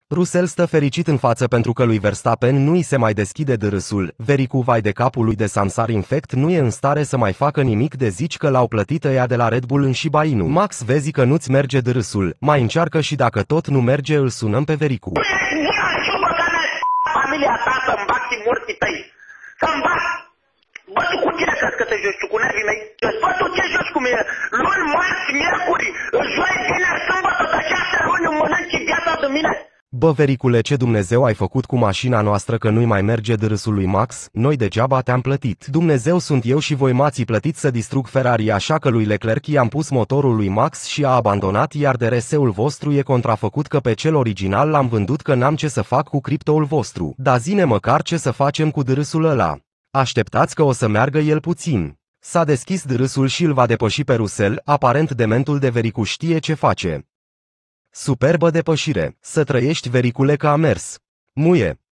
Russell stă fericit în față pentru că lui Verstappen nu îi se mai deschide dârâsul. Vericu, vai de capul lui de Samsar infect, nu e în stare să mai facă nimic de zici că l-au plătit ăia de la Red Bull în Shiba Inu. Max, vezi că nu-ți merge dârâsul, mai încearcă și dacă tot nu merge îl sunăm pe Vericu. Familia ta să-mi bagi morții tăi, să-mi bagi. Bă, tu cu cine crezi că te joci? Tu cu nervii mei? Bă, tu ce joci cu mine? Luni, marți, miercuri, joi, vineri, sâmbătă, de 6 luni îmi mănânci viața de mine? Bă, Vericule, ce Dumnezeu ai făcut cu mașina noastră că nu-i mai merge dârâsul lui Max? Noi degeaba te-am plătit. Dumnezeu sunt eu și voi m-ați plătit să distrug Ferrari, așa că lui Leclerc i-am pus motorul lui Max și a abandonat, iar DRS-ul vostru e contrafăcut că pe cel original l-am vândut, că n-am ce să fac cu criptoul vostru. Dar zine măcar ce să facem cu dârâsul ăla. Așteptați că o să meargă el puțin. S-a deschis dârâsul și îl va depăși pe Russell, aparent dementul de Vericu știe ce face. Superbă depășire, să trăiești, Vericule, că a mers. Muie.